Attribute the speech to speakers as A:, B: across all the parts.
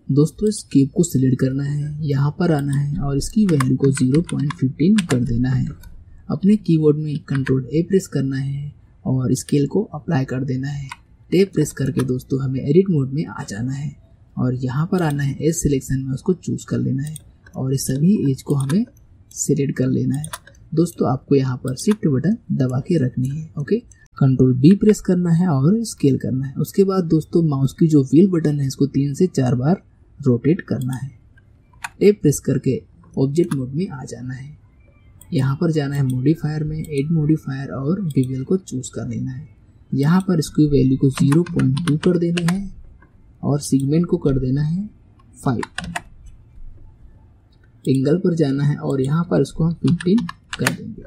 A: दोस्तों इस क्यूब को सिलेक्ट करना है, यहाँ पर आना है और इसकी वैल्यू को 0.15 कर देना है। अपने कीबोर्ड में कंट्रोल ए प्रेस करना है और स्केल को अप्लाई कर देना है। टैब प्रेस करके दोस्तों हमें एडिट मोड में आ जाना है और यहाँ पर आना है एज सिलेक्शन में, उसको चूज कर लेना है और इस सभी एज को हमें सिलेक्ट कर लेना है। दोस्तों आपको यहाँ पर शिफ्ट बटन दबा के रखनी है। ओके, कंट्रोल बी प्रेस करना है और स्केल करना है। उसके बाद दोस्तों माउस की जो व्हील बटन है इसको 3 से 4 बार रोटेट करना है। टैब प्रेस करके ऑब्जेक्ट मोड में आ जाना है। यहाँ पर जाना है मॉडिफायर में, एड मॉडिफायर और बेवल को चूज कर लेना है। यहाँ पर इसकी वैल्यू को 0.2 कर देनी है और सेगमेंट को कर देना है 5। एंगल पर जाना है और यहाँ पर इसको हम 15 कर देंगे।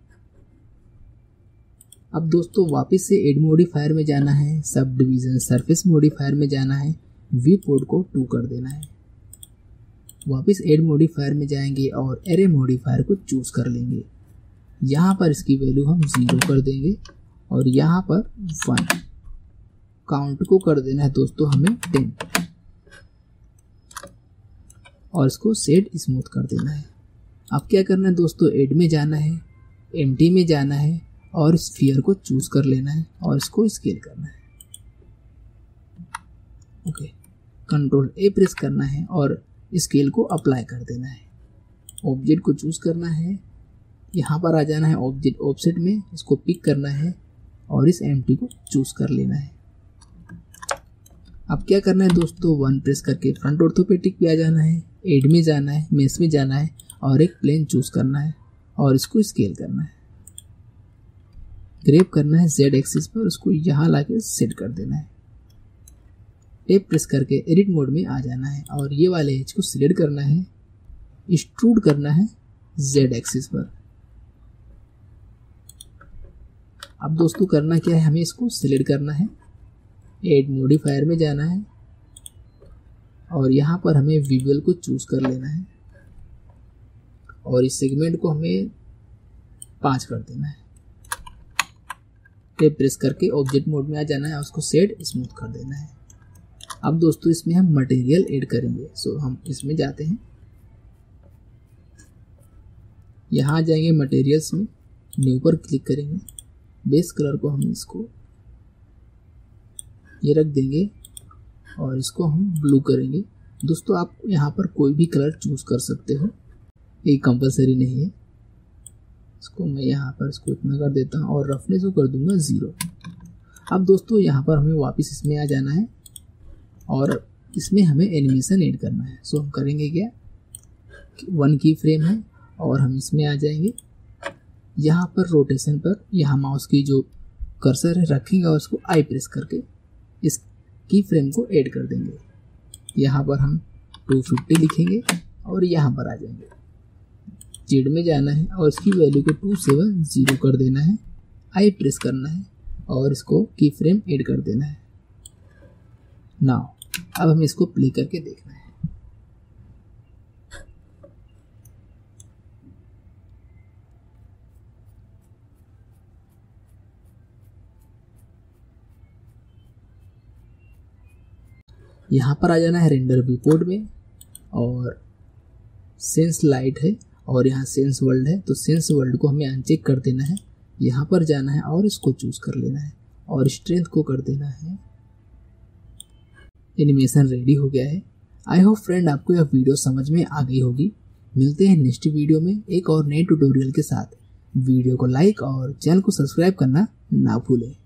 A: अब दोस्तों वापस से एड मॉडिफायर में जाना है, सब डिवीजन सरफेस मॉडिफायर में जाना है, व्यू पोर्ट को 2 कर देना है। वापस एड मॉडिफायर में जाएंगे और एरे मॉडिफायर को चूज कर लेंगे। यहाँ पर इसकी वैल्यू हम 0 कर देंगे और यहाँ पर 1। काउंट को कर देना है दोस्तों हमें 10 और इसको सेट स्मूथ कर देना है। अब क्या करना है दोस्तों, एड में जाना है, एम्प्टी में जाना है और स्फीयर को चूज कर लेना है और इसको स्केल करना है। ओके, कंट्रोल ए प्रेस करना है और स्केल को अप्लाई कर देना है। ऑब्जेक्ट को चूज करना है, यहाँ पर आ जाना है ऑब्जेक्ट ऑफसेट में, इसको पिक करना है और इस एम्प्टी को चूज कर लेना है। अब क्या करना है दोस्तों, 1 प्रेस करके फ्रंट ऑर्थोपेडिक पे आ जाना है, एड में जाना है, मेश में जाना है और एक प्लेन चूज करना है और इसको स्केल करना है। ग्रैब करना है Z एक्सिस पर, उसको यहाँ लाके सेट कर देना है। टैब प्रेस करके एडिट मोड में आ जाना है और ये वाले एज को सिलेक्ट करना है, एक्सट्रूड करना है Z एक्सिस पर। अब दोस्तों करना क्या है, हमें इसको सिलेक्ट करना है, एड मॉडिफायर में जाना है और यहाँ पर हमें विजुअल को चूज कर लेना है और इस सेगमेंट को हमें 5 कर देना है। टैब प्रेस करके ऑब्जेक्ट मोड में आ जाना है और उसको सेट स्मूथ कर देना है। अब दोस्तों इसमें हम मटेरियल ऐड करेंगे, सो हम इसमें जाते हैं, यहाँ जाएंगे मटेरियल्स में, न्यू पर क्लिक करेंगे, बेस कलर को हम इसको ये रख देंगे और इसको हम ब्लू करेंगे। दोस्तों आप यहाँ पर कोई भी कलर चूज कर सकते हो, ये कंपलसरी नहीं है। इसको मैं यहाँ पर इसको इतना कर देता हूँ और रफनेस को कर दूंगा 0। अब दोस्तों यहाँ पर हमें वापस इसमें आ जाना है और इसमें हमें एनिमेशन ऐड करना है। सो हम करेंगे क्या, 1 की फ्रेम है और हम इसमें आ जाएंगे, यहाँ पर रोटेशन पर यहाँ माउस की जो कर्सर है रखेंगे और उसको आई प्रेस करके इस की फ्रेम को ऐड कर देंगे। यहाँ पर हम 250 लिखेंगे और यहाँ पर आ जाएंगे, जेड में जाना है और इसकी वैल्यू को 270 कर देना है, आई प्रेस करना है और इसको की फ्रेम ऐड कर देना है। नाउ अब हमें इसको प्ले करके देखना है। यहाँ पर आ जाना है रेंडर व्यू पोर्ट में और सेंस लाइट है और यहाँ सेंस वर्ल्ड है, तो सेंस वर्ल्ड को हमें अनचेक कर देना है। यहाँ पर जाना है और इसको चूज कर लेना है और स्ट्रेंथ को कर देना है। एनिमेशन रेडी हो गया है। आई होप फ्रेंड आपको यह वीडियो समझ में आ गई होगी। मिलते हैं नेक्स्ट वीडियो में एक और नए ट्यूटोरियल के साथ। वीडियो को लाइक और चैनल को सब्सक्राइब करना ना भूलें।